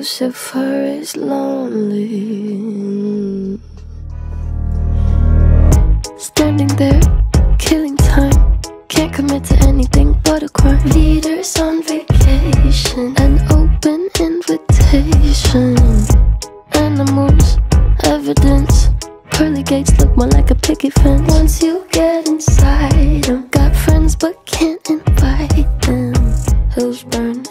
Lucifer is lonely. Standing there, killing time. Can't commit to anything but a crime. Leaders on vacation, an open invitation. Animals, evidence. Pearly gates look more like a picket fence. Once you get inside them, got friends but can't invite them. Hills burn,